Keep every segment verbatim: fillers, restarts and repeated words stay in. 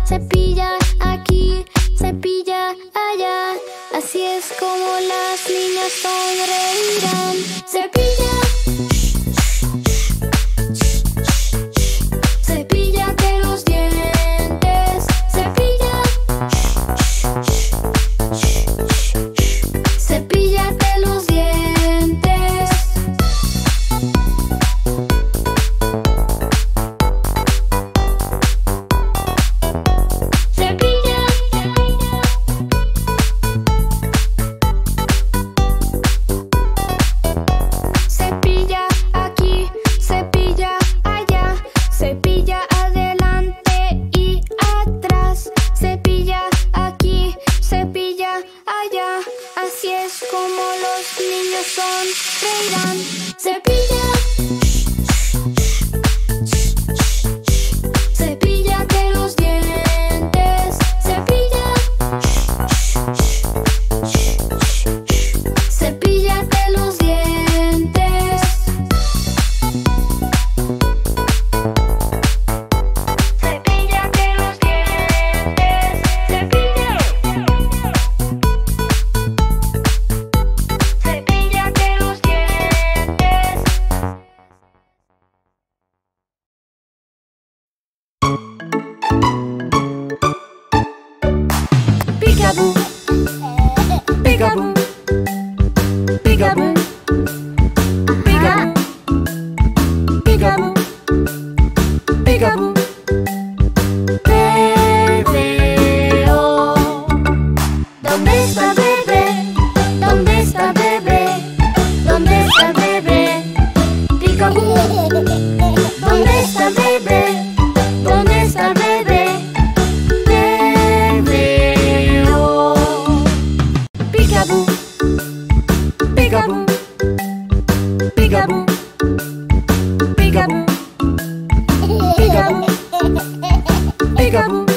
cepilla aquí, cepilla allá. Así es como las niñas sonreirán. Cepilla, cepíllate los dientes. Cepilla, cepíllate los dientes. Cepilla, cepilla aquí, cepilla allá. Cepilla adelante y atrás. Cepilla aquí, cepilla allá. Así es como los niños sonreirán. Cepilla, cepíllate los dientes. Cepilla, cepíllate los dientes. Cepíllate los dientes. Cepilla, cepíllate los dientes. Peekaboo, peekaboo, peekaboo, peekaboo, peekaboo, peekaboo. Te veo. ¿Dónde está bebé? ¿Dónde está bebé? ¿Dónde está bebé? Peekaboo. ¿Dónde está bebé? ¿Dónde está bebé? Te veo. Peekaboo, peekaboo, peekaboo, peekaboo, peekaboo, peekaboo.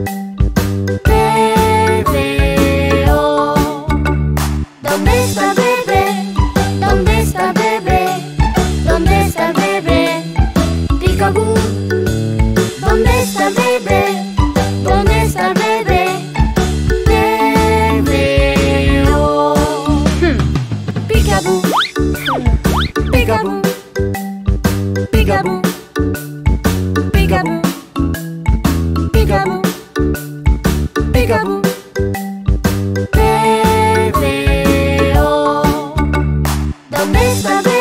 Te veo. ¿Dónde está bebé? ¿Dónde está bebé? ¿Dónde está bebé? Peekaboo. ¿Dónde está bebé? ¿Dónde está bebé? Te veo. Peekaboo, peekaboo, peekaboo, peekaboo, peekaboo, peekaboo. Te veo. ¿Dónde está bebé?